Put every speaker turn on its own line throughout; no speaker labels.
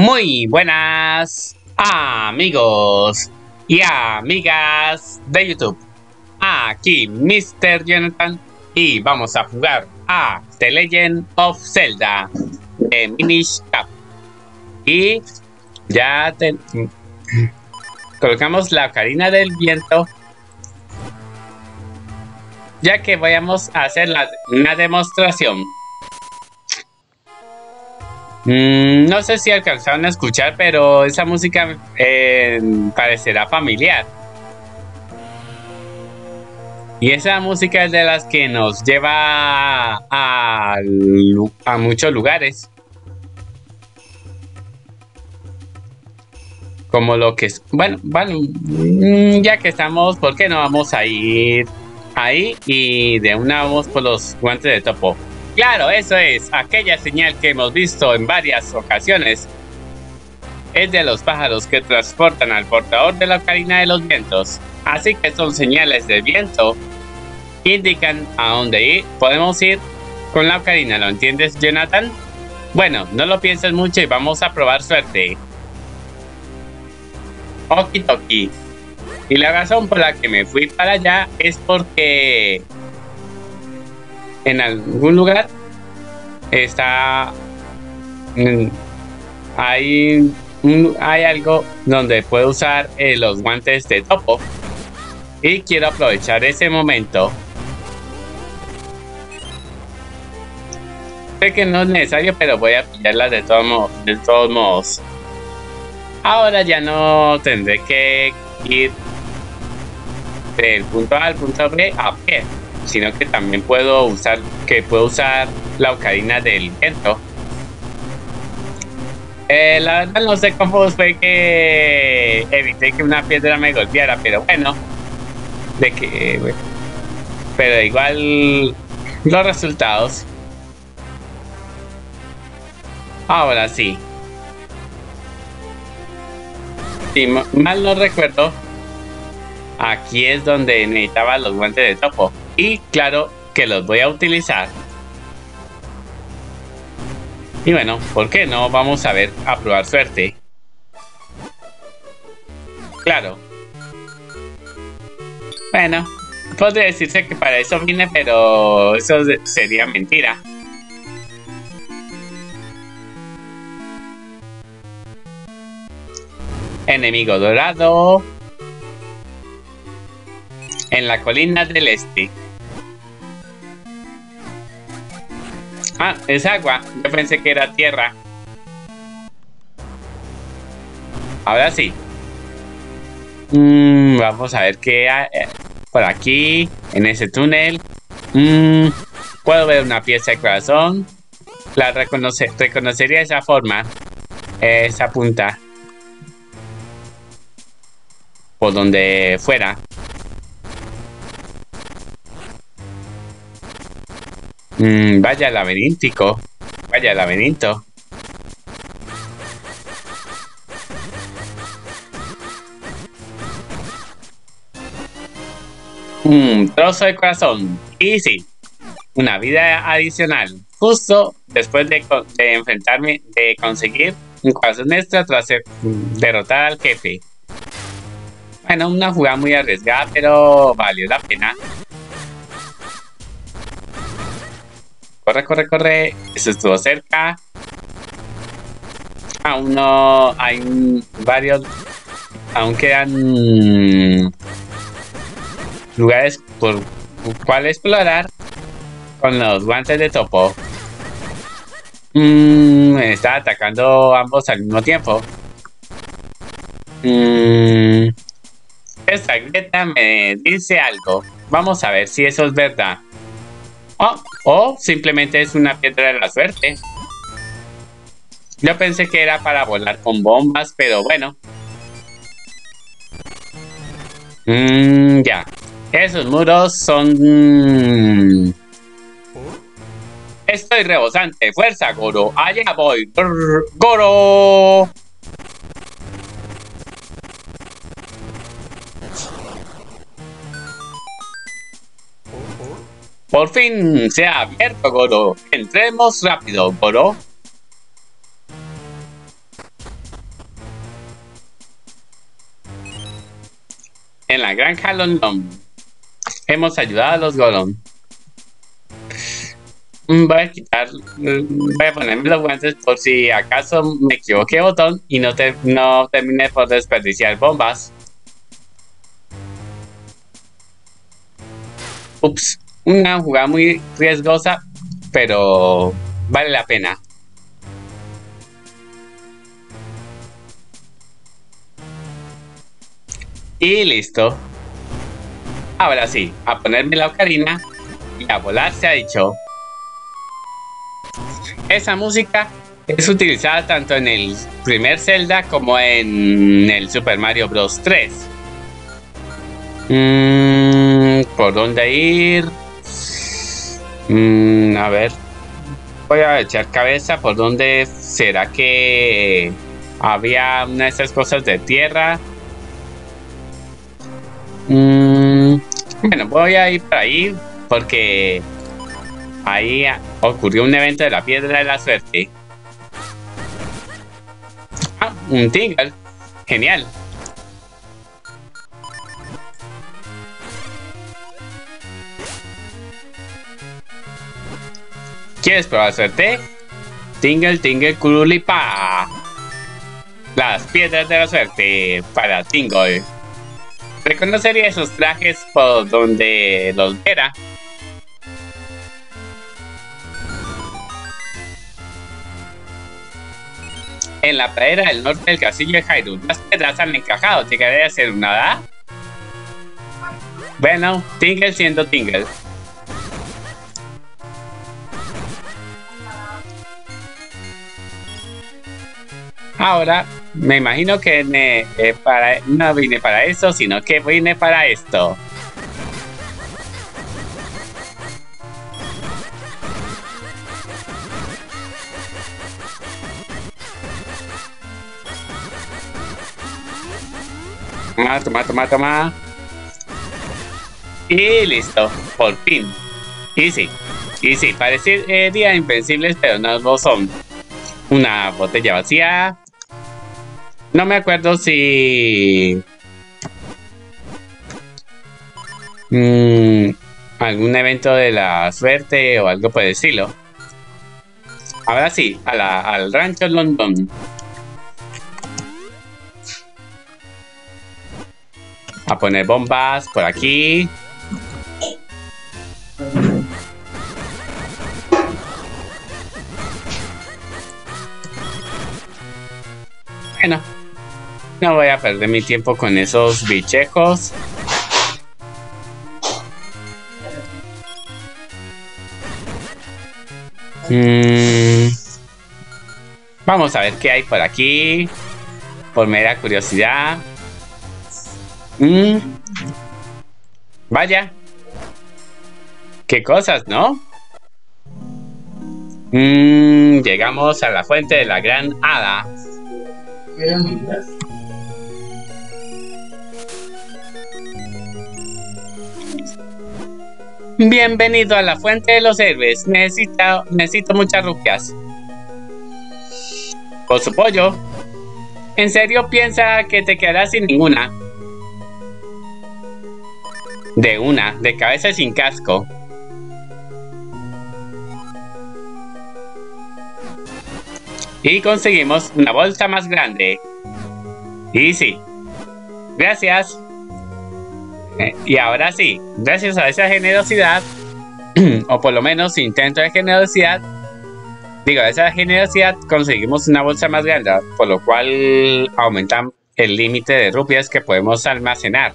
Muy buenas amigos y amigas de YouTube. Aquí Mr. Jonathan y vamos a jugar a The Legend of Zelda de Minish Cap. Y ya colocamos la ocarina del viento, ya que vayamos a hacer una demostración. No sé si alcanzaron a escuchar, pero esa música parecerá familiar. Y esa música es de las que nos lleva a muchos lugares. Como lo que es... Bueno, ya que estamos, ¿por qué no vamos a ir ahí y de una vamos por los guantes de topo? Claro, eso es, aquella señal que hemos visto en varias ocasiones. Es de los pájaros que transportan al portador de la ocarina de los vientos. Así que son señales de viento que indican a dónde ir. Podemos ir con la ocarina, ¿lo entiendes, Jonathan? Bueno, no lo pienses mucho y vamos a probar suerte. Okidoki. Y la razón por la que me fui para allá es porque en algún lugar está hay algo donde puedo usar los guantes de topo y quiero aprovechar ese momento. Sé que no es necesario, pero voy a pillarlas de todos modos. Ahora ya no tendré que ir del punto A al punto B a pie, sino que también puedo usar la ocarina del viento. La verdad no sé cómo fue que evité que una piedra me golpeara, pero bueno, pero igual los resultados. Ahora sí. Si mal no recuerdo, aquí es donde necesitaba los guantes de topo. Y claro que los voy a utilizar. Y bueno, ¿por qué no? Vamos a ver, a probar suerte. Claro. Bueno, podría decirse que para eso vine, pero eso sería mentira. Enemigo dorado. En la colina del este. Ah, es agua. Yo pensé que era tierra. Ahora sí. Vamos a ver qué hay por aquí, en ese túnel. Puedo ver una pieza de corazón. La reconocería esa forma. Esa punta. Por donde fuera. Vaya laberíntico. Vaya laberinto. Trozo de corazón. Y sí, una vida adicional. Justo después de enfrentarme, de conseguir un corazón extra tras derrotar al jefe. Bueno, una jugada muy arriesgada, pero valió la pena. Corre, corre, corre. Eso estuvo cerca. Aún no hay varios. Aún quedan lugares por cual explorar con los guantes de topo. Me está atacando ambos al mismo tiempo. Esta grieta me dice algo. Vamos a ver si eso es verdad. O simplemente es una piedra de la suerte. Yo pensé que era para volar con bombas, pero bueno. Ya. Esos muros son... Estoy rebosante. Fuerza, Goro. Allá voy. Goro. Por fin se ha abierto, Goro. Entremos rápido, Goro. En la granja London hemos ayudado a los Golem. Voy a ponerme los guantes por si acaso me equivoqué de botón y no terminé por desperdiciar bombas. Ups, una jugada muy riesgosa, pero vale la pena. Y listo. Ahora sí, a ponerme la ocarina y a volar se ha dicho. Esa música es utilizada tanto en el primer Zelda como en el Super Mario Bros. 3. ¿Por dónde ir? A ver. Voy a echar cabeza. ¿Por dónde será que había una de esas cosas de tierra? Bueno, voy a ir por ahí porque ahí ocurrió un evento de la piedra de la suerte. Ah, un Tingle. Genial. ¿Quieres probar suerte? Tingle, Tingle, Curulipa. Las piedras de la suerte para Tingle. Reconocería esos trajes por donde los viera. En la pradera del norte del castillo de Hyrule, las piedras han encajado. ¿Llegaré a hacer una hada? Bueno, Tingle siendo Tingle. Ahora, me imagino que no vine para eso, sino que vine para esto. Toma. Y listo, por fin. Y sí, parecería invencibles, pero no lo son. Una botella vacía. No me acuerdo si... algún evento de la suerte o algo por el estilo. Ahora sí, al rancho London. A poner bombas por aquí. Bueno, no voy a perder mi tiempo con esos bichejos. Vamos a ver qué hay por aquí. Por mera curiosidad. Vaya. Qué cosas, ¿no? Llegamos a la fuente de la gran hada. Bienvenido a la fuente de los héroes. Necesito muchas rupias. Por su pollo. ¿En serio piensa que te quedarás sin ninguna? De cabeza sin casco. Y conseguimos una bolsa más grande. Y sí. Gracias. Y ahora sí, gracias a esa generosidad, o por lo menos intento de generosidad, esa generosidad conseguimos una bolsa más grande, por lo cual aumentan el límite de rupias que podemos almacenar.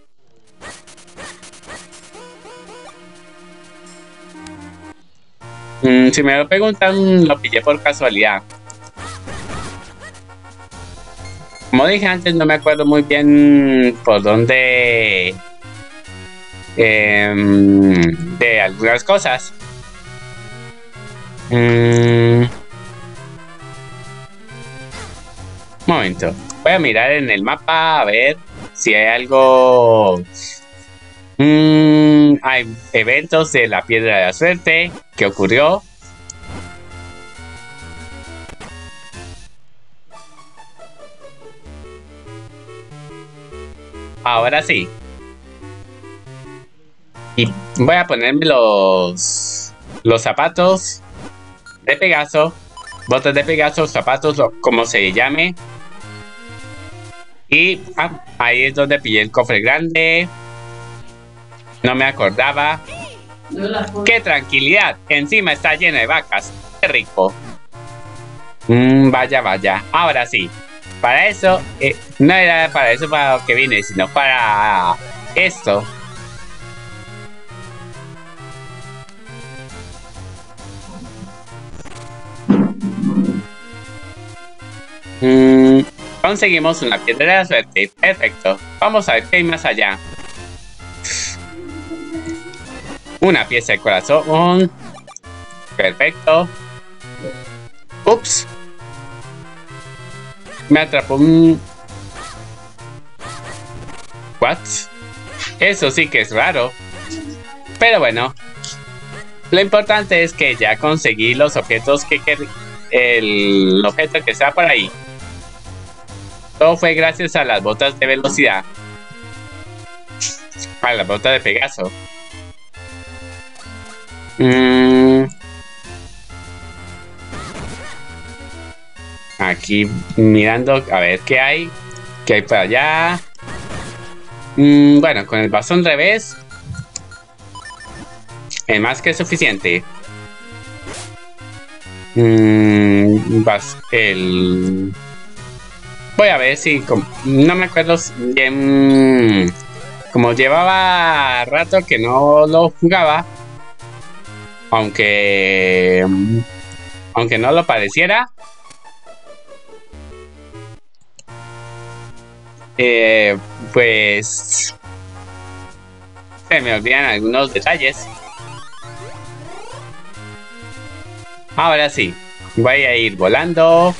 Si me lo preguntan, lo pillé por casualidad. Como dije antes, no me acuerdo muy bien por dónde de algunas cosas. Momento, voy a mirar en el mapa a ver si hay algo. Hay eventos de la piedra de la suerte que ocurrió. Ahora sí, Y voy a ponerme los zapatos de Pegaso, botas de Pegaso, zapatos, como se llame. Y ahí es donde pillé el cofre grande. No me acordaba. ¡Qué tranquilidad! Encima está lleno de vacas. ¡Qué rico! Vaya, vaya. Ahora sí. Para eso, no era para eso para lo que vine, sino para esto. Conseguimos una piedra de la suerte. Perfecto. Vamos a ver qué hay más allá. Una pieza de corazón. Perfecto. Ups. Me atrapó un... ¿What? Eso sí que es raro. Pero bueno. Lo importante es que ya conseguí los objetos que el objeto que está por ahí. Todo fue gracias a las botas de velocidad. A las botas de Pegaso. Aquí mirando a ver qué hay. ¿Qué hay por allá? Bueno, con el bastón revés es más que suficiente. Voy a ver si... No me acuerdo bien... Como llevaba rato que no lo jugaba, aunque no lo pareciera, pues se me olvidan algunos detalles. Ahora sí, voy a ir volando.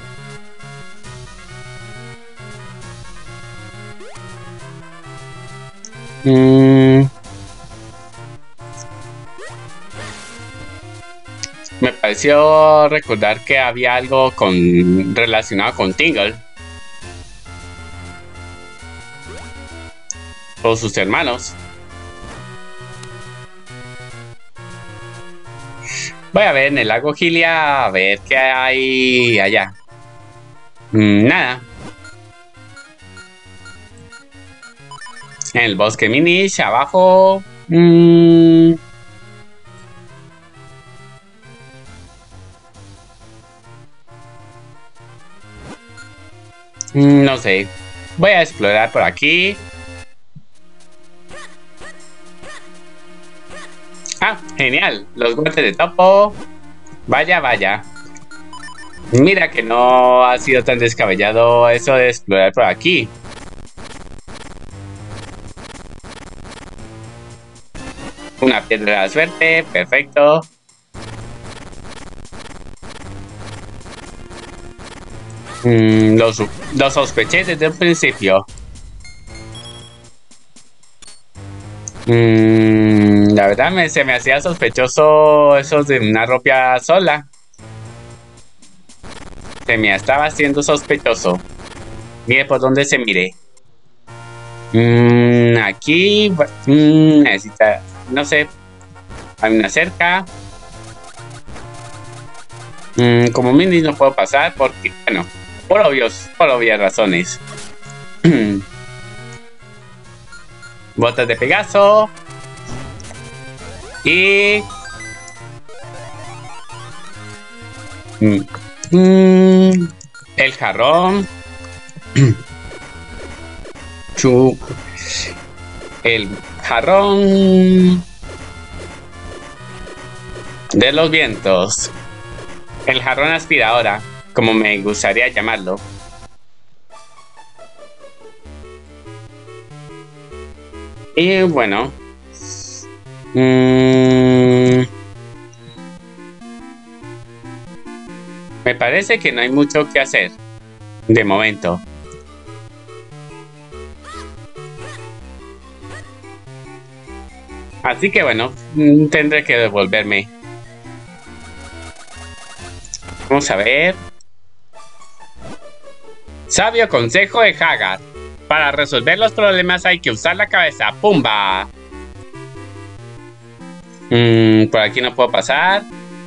Me pareció recordar que había algo relacionado con Tingle o sus hermanos. Voy a ver en el lago Gilia a ver qué hay allá. Nada. En el bosque Minish abajo. No sé. Voy a explorar por aquí. Genial. Los guantes de topo. Vaya, vaya. Mira que no ha sido tan descabellado eso de explorar por aquí. Una piedra de la suerte. Perfecto. Los sospeché desde un principio. La verdad se me hacía sospechoso eso de una ropa sola. Se me estaba haciendo sospechoso. Mire por dónde se mire. Aquí necesita, no sé, hay una cerca. Como mini no puedo pasar porque, bueno, por obvias razones. Botas de Pegaso. Y... el jarrón. El jarrón de los vientos. El jarrón aspiradora, como me gustaría llamarlo. Y bueno, me parece que no hay mucho que hacer de momento. Así que bueno, tendré que devolverme. Vamos a ver. Sabio consejo de Hagar. Para resolver los problemas hay que usar la cabeza. ¡Pumba! Por aquí no puedo pasar.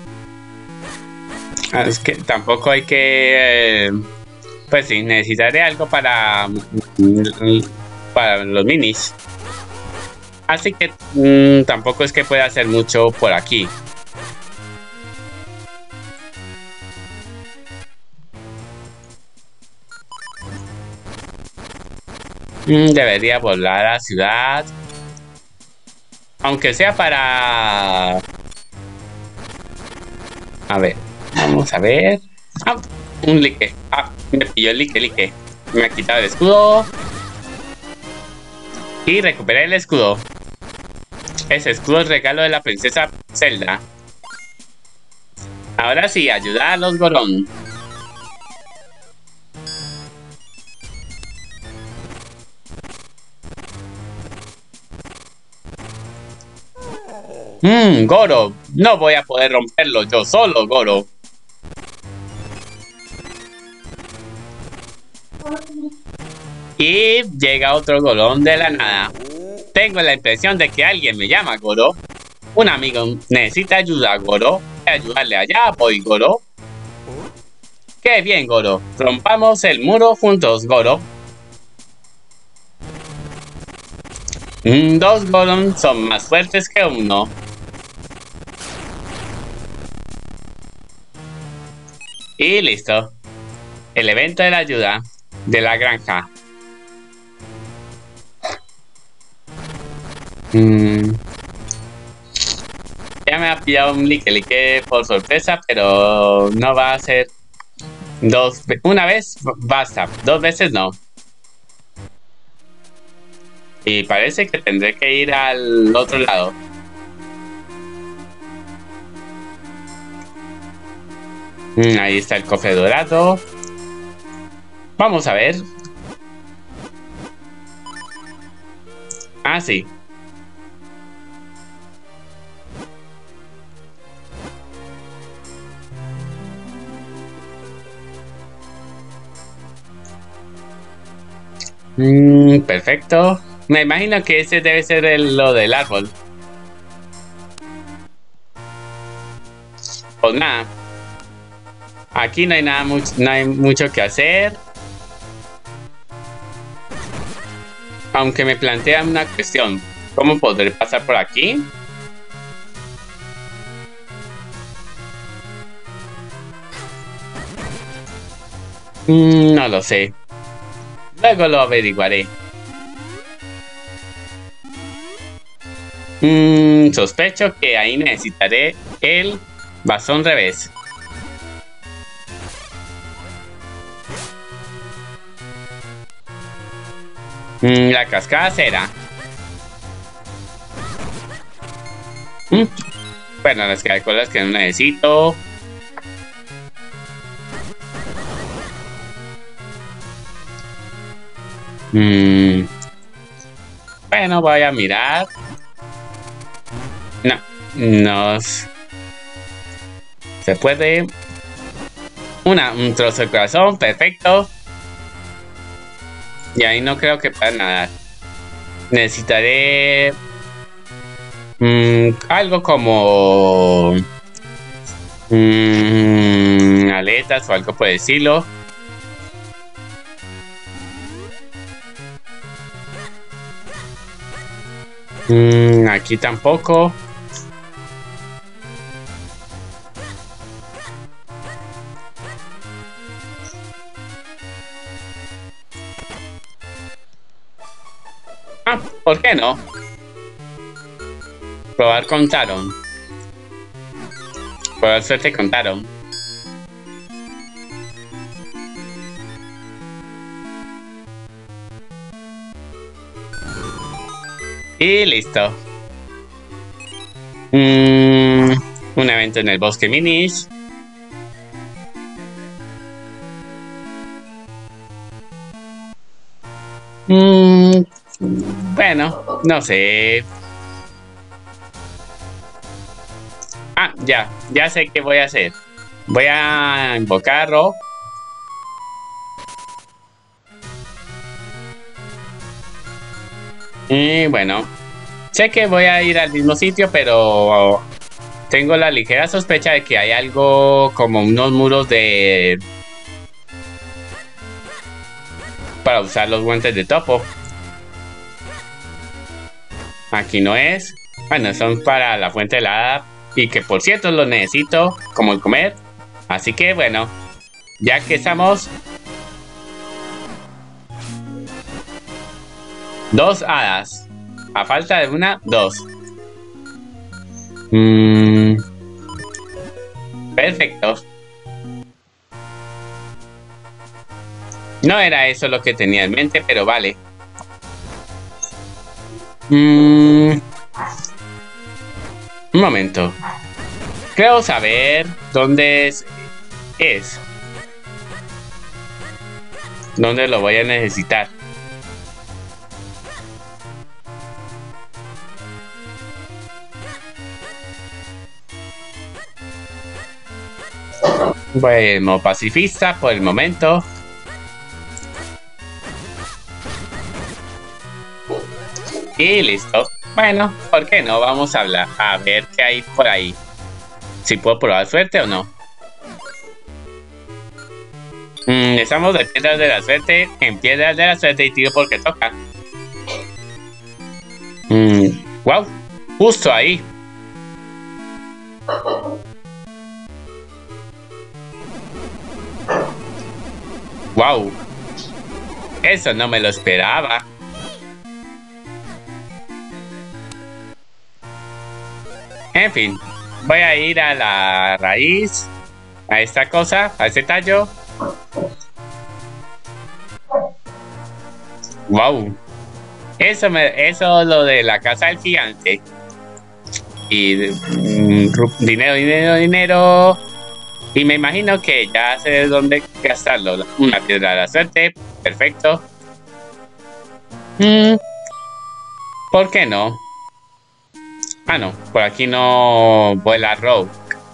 Es que tampoco hay que... pues sí, necesitaré algo para los minis. Así que tampoco es que pueda hacer mucho por aquí. Debería volar a la ciudad. Aunque sea para... A ver, vamos a ver. Ah, un like. Ah, me pilló el like. Me ha quitado el escudo. Y recuperé el escudo. Ese escudo es regalo de la princesa Zelda. Ahora sí, ayuda a los Gorón. Goro. No voy a poder romperlo yo solo, Goro. Y llega otro Gorón de la nada. Tengo la impresión de que alguien me llama Goro. Un amigo necesita ayuda, Goro. Voy a ayudarle allá, voy, Goro. ¡Qué bien, Goro! Rompamos el muro juntos, Goro. Dos Goron son más fuertes que uno. Y listo. El evento de la ayuda de la granja. Ya me ha pillado un like por sorpresa, pero no va a ser una vez basta, dos veces no. Y parece que tendré que ir al otro lado. Ahí está el cofre dorado. Vamos a ver. Ah, sí. Perfecto. Me imagino que ese debe ser lo del árbol. Pues nada. Aquí no hay nada no hay mucho que hacer. Aunque me plantea una cuestión. ¿Cómo podré pasar por aquí? No lo sé. Luego lo averiguaré. Sospecho que ahí necesitaré el bastón revés. La cascada será. Bueno, las calculas que no necesito. Bueno, voy a mirar. No. Se puede. Un trozo de corazón, perfecto. Y ahí no creo que pueda nadar. Necesitaré algo como aletas o algo por decirlo. Aquí tampoco. ¿Por qué no? Probar con Taron. Probar suerte con Taron. Y listo. Un evento en el bosque minis. Bueno, no sé. Ya sé qué voy a hacer. Voy a invocarlo. Y bueno, Sé que voy a ir al mismo sitio, pero tengo la ligera sospecha de que hay algo como unos muros de... para usar los guantes de topo. Aquí no es. Bueno, son para la fuente helada. Y que por cierto los necesito como el comer. Así que bueno, ya que estamos... Dos hadas. A falta de una, dos. Perfecto. No era eso lo que tenía en mente, pero vale. Un momento. Creo saber dónde es. Dónde lo voy a necesitar. Bueno, pacifista por el momento. Y listo. Bueno, ¿por qué no? Vamos a hablar. A ver qué hay por ahí. Si puedo probar suerte o no. Estamos de piedras de la suerte. En piedras de la suerte y tiro porque toca. Wow. Justo ahí. Wow. Eso no me lo esperaba. En fin, voy a ir a la raíz, a esta cosa, a este tallo. Wow. Eso lo de la casa del gigante. Y dinero, dinero, dinero. Y me imagino que ya sé dónde gastarlo. Una piedra de la suerte. Perfecto. ¿Por qué no? Ah, no. Por aquí no vuela Rogue.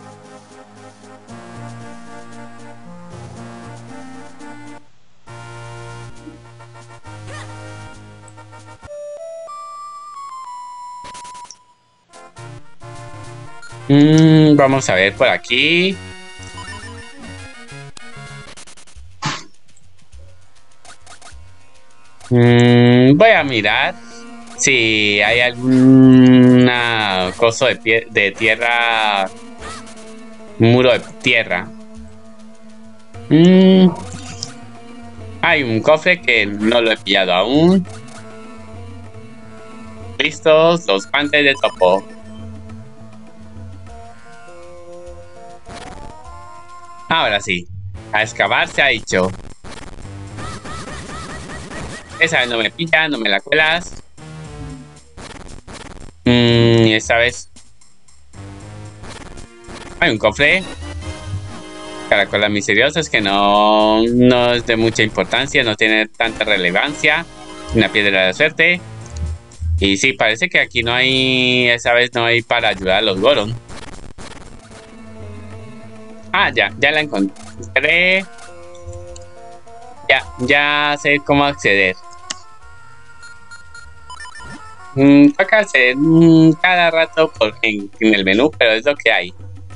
Vamos a ver por aquí. Voy a mirar si hay alguna cosa de tierra, muro de tierra. Hay un cofre que no lo he pillado aún. Listos los guantes de topo. Ahora sí, a excavar se ha dicho. Esa vez no me pilla, no me la cuelas. Y esta vez hay un cofre. Caracolas misteriosas que no es de mucha importancia, no tiene tanta relevancia. Una piedra de la suerte. Y sí, parece que aquí no hay, esa vez no hay para ayudar a los Goron. Ah, ya la encontré. Ya sé cómo acceder. Toca hacer cada rato en el menú, pero es lo que hay.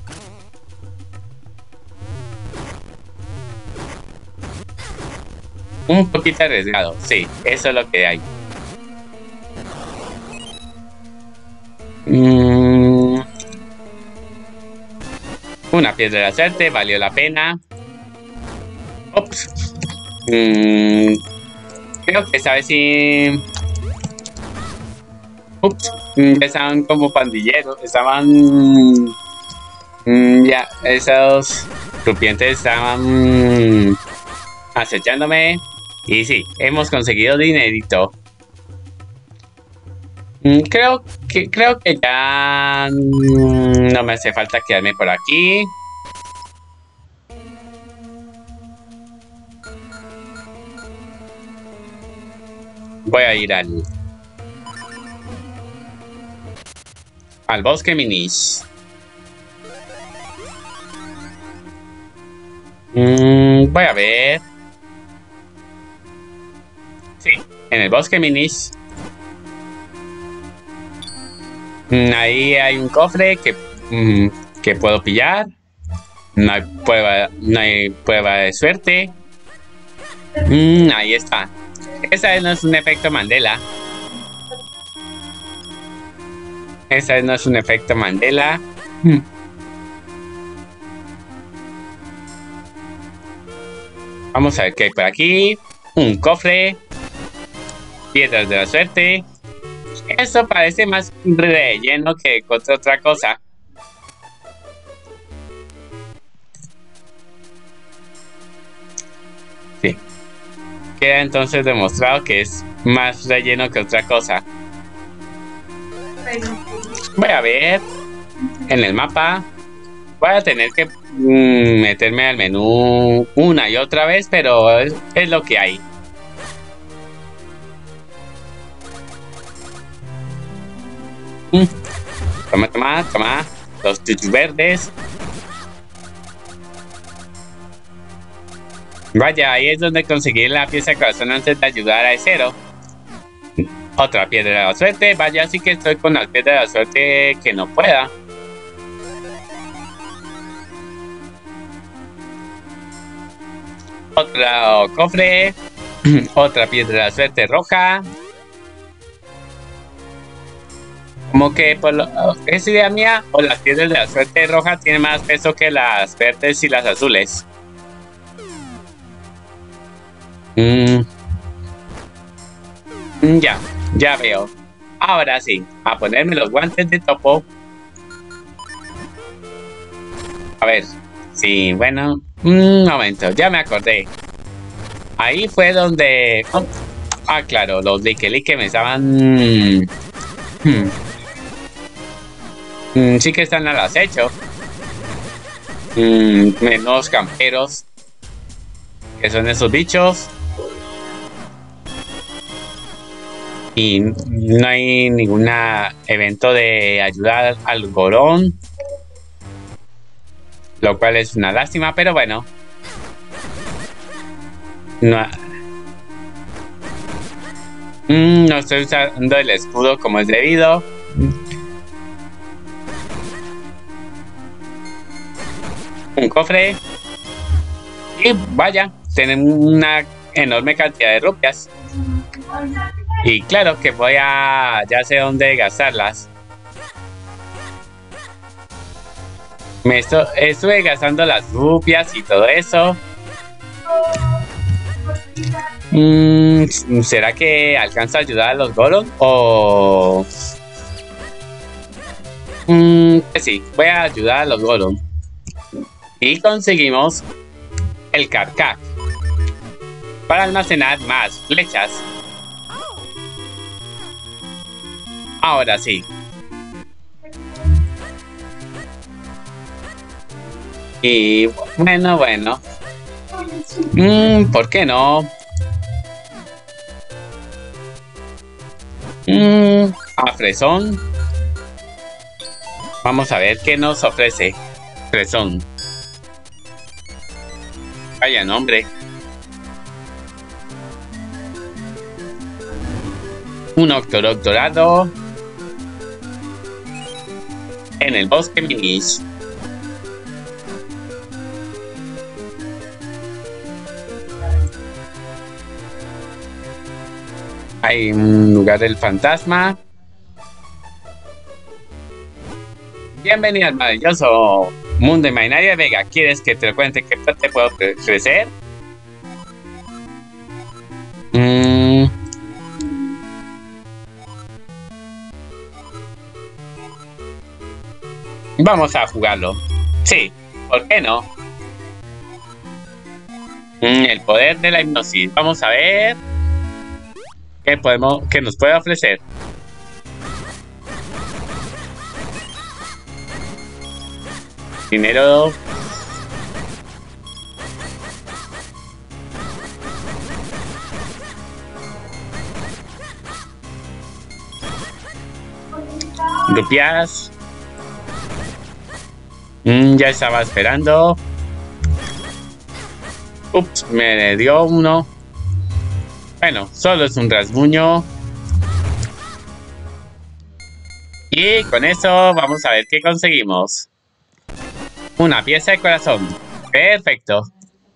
Un poquito arriesgado, sí, eso es lo que hay. Una piedra de la suerte, valió la pena. Ups. Creo que esta vez sí. Ups. Estaban como pandilleros, estaban. Ya, esos rupientes estaban acechándome. Y sí, hemos conseguido dinerito. Creo que ya no me hace falta quedarme por aquí. Voy a ir al bosque Minish. Voy a ver. Sí, en el bosque Minish. Ahí hay un cofre que puedo pillar. No hay prueba de suerte. Ahí está. Esa no es un efecto Mandela. Esa no es un efecto Mandela. Vamos a ver qué hay por aquí. Un cofre. Piedras de la suerte. Eso parece más relleno que otra cosa. Sí. Queda entonces demostrado que es más relleno que otra cosa. Voy a ver en el mapa. Voy a tener que meterme al menú una y otra vez, pero es lo que hay. Toma. Los chuchos verdes. Vaya, ahí es donde conseguí la pieza de corazón antes de ayudar a Zero. Otra piedra de la suerte. Vaya, sí que estoy con las piedras de la suerte que no pueda. Otro cofre. Otra piedra de la suerte roja. Como que es idea mía, o las piedras de la suerte roja tienen más peso que las verdes y las azules. Ya veo. Ahora sí, a ponerme los guantes de topo. A ver, sí, bueno, un momento, ya me acordé. Ahí fue donde... claro, los Lickelick me estaban... sí que están al acecho. Menos camperos. Que son esos bichos. Y no hay ningún evento de ayudar al Gorón. Lo cual es una lástima, pero bueno. No estoy usando el escudo como es debido. Un cofre. Y vaya, tenemos una enorme cantidad de rupias. Y claro que ya sé dónde gastarlas. Estuve gastando las rupias y todo eso. ¿Será que alcanza a ayudar a los Goron? O... sí, voy a ayudar a los Goron. Y conseguimos el Carcac para almacenar más flechas. Ahora sí. Y bueno. ¿Por qué no? A Fresón. Vamos a ver qué nos ofrece Fresón. Vaya nombre. Un Octorok dorado. En el bosque Minish. Hay un lugar del fantasma. Bienvenido al maravilloso mundo de Mainaria Vega. ¿Quieres que te lo cuente qué te puedo ofrecer? Vamos a jugarlo. Sí, ¿por qué no? El poder de la hipnosis. Vamos a ver qué nos puede ofrecer. Dinero. Rupias. Ya estaba esperando. Ups, me dio uno. Bueno, solo es un rasguño. Y con eso vamos a ver qué conseguimos. Una pieza de corazón. Perfecto.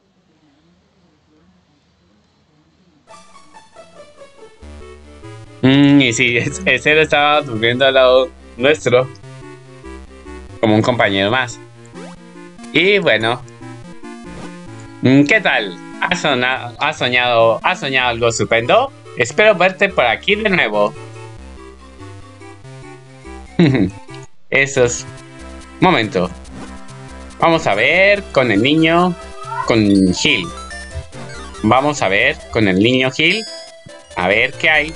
Y sí, ese lo estaba durmiendo al lado nuestro. Como un compañero más. Y bueno. ¿Qué tal? ¿Has soñado algo estupendo? Espero verte por aquí de nuevo. Eso es. Momento. Vamos a ver con el niño. Con Gil. Vamos a ver con el niño Gil. A ver qué hay.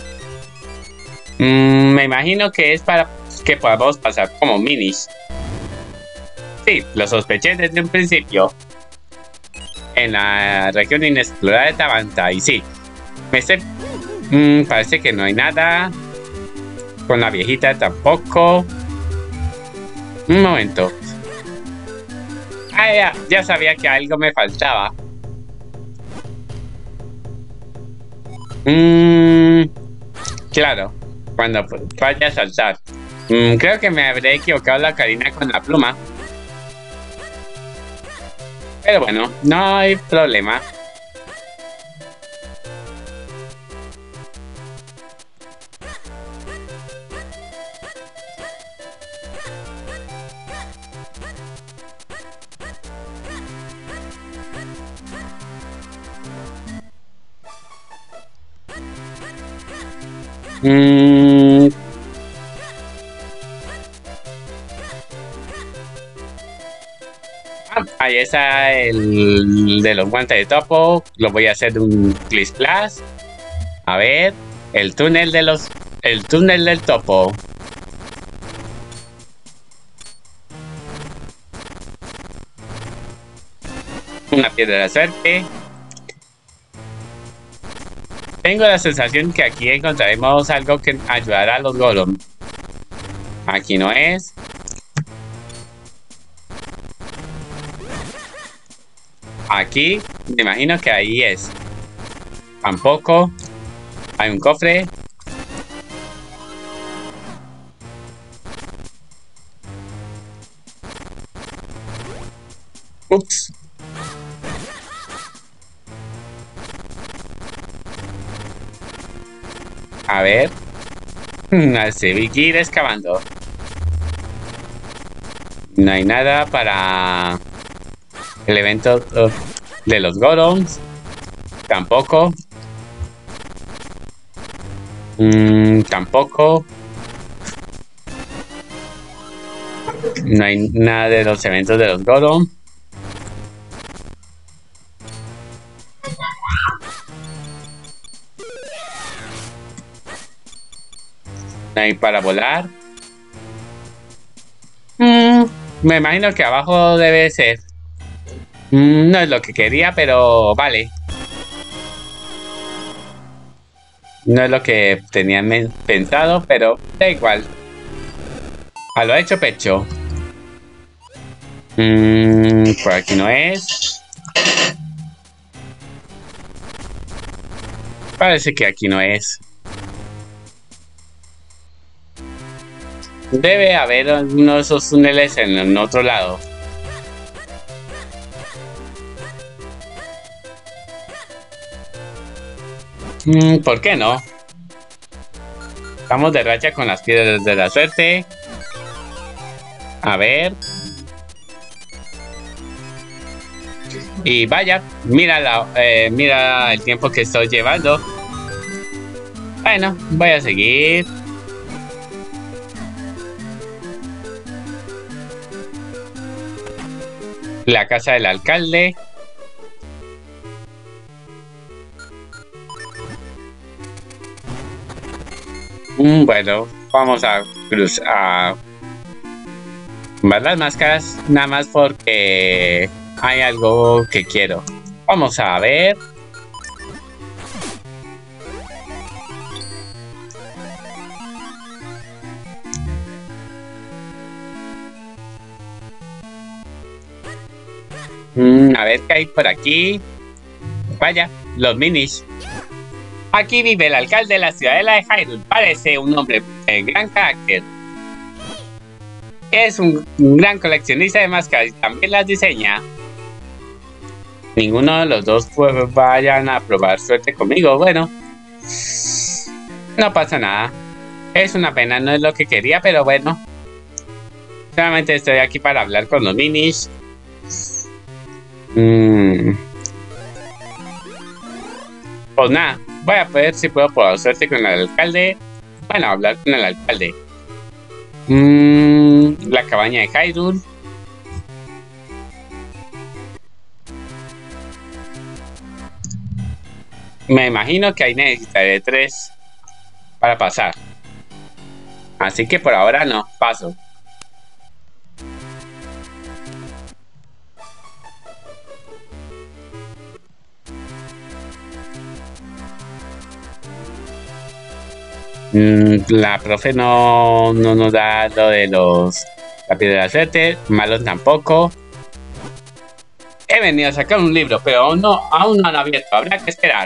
Me imagino que es para que podamos pasar como minis. Sí, lo sospeché desde un principio. En la región inexplorada de Tabanta. Y sí, parece que no hay nada. Con la viejita tampoco. Un momento. Ah, ya sabía que algo me faltaba. Claro, cuando vaya a saltar. Creo que me habré equivocado la Karina con la pluma. Pero bueno, no hay problema. Ahí está el de los guantes de topo. Lo voy a hacer de un Cliss Plus. A ver, el túnel del topo. Una piedra de la suerte. Tengo la sensación que aquí encontraremos algo que ayudará a los Golem. Aquí no es. Aquí, me imagino que ahí es. Tampoco. Hay un cofre. Ups. A ver. Seguir excavando. No hay nada para el evento de los Golems. Tampoco. Tampoco. No hay nada de los eventos de los Golems. No hay para volar. Me imagino que abajo debe ser. No es lo que quería, pero vale. No es lo que tenía pensado, pero da igual. A lo hecho pecho. Por aquí no es. Parece que aquí no es. Debe haber uno de esos túneles en el otro lado. ¿Por qué no? Estamos de racha con las piedras de la suerte. A ver. Y vaya, mira el tiempo que estoy llevando. Bueno, voy a seguir. La casa del alcalde. Bueno, vamos a cruzar las máscaras nada más porque hay algo que quiero. Vamos a ver. A ver qué hay por aquí. Vaya, los minis. Aquí vive el alcalde de la ciudadela de Hyrule. Parece un hombre de gran carácter. es un gran coleccionista de máscaras y también las diseña. Ninguno de los dos pues vayan a probar suerte conmigo. Bueno, no pasa nada. Es una pena, no es lo que quería, pero bueno. Solamente estoy aquí para hablar con los minis. Pues nada, voy a ver si puedo probar suerte con el alcalde. Bueno, hablar con el alcalde. La cabaña de Hyrule. Me imagino que ahí necesitaré 3 para pasar. Así que por ahora no, paso. La profe no nos da lo de la piedra de la suerte. Malon tampoco. He venido a sacar un libro, pero aún no han abierto. Habrá que esperar.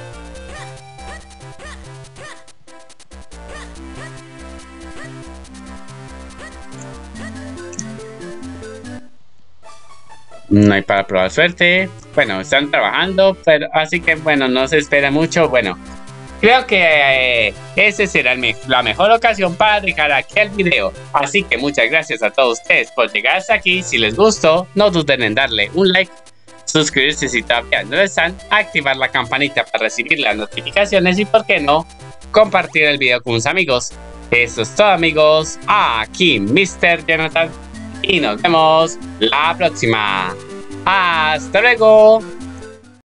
No hay para probar suerte. Bueno, están trabajando, pero así que bueno, no se espera mucho. Bueno, creo que ese será la mejor ocasión para dejar aquí el video. Así que muchas gracias a todos ustedes por llegar hasta aquí. Si les gustó, no duden en darle un like, suscribirse si todavía no lo están, activar la campanita para recibir las notificaciones y, por qué no, compartir el video con sus amigos. Eso es todo, amigos. Aquí Mr. Jonathan y nos vemos la próxima. ¡Hasta luego!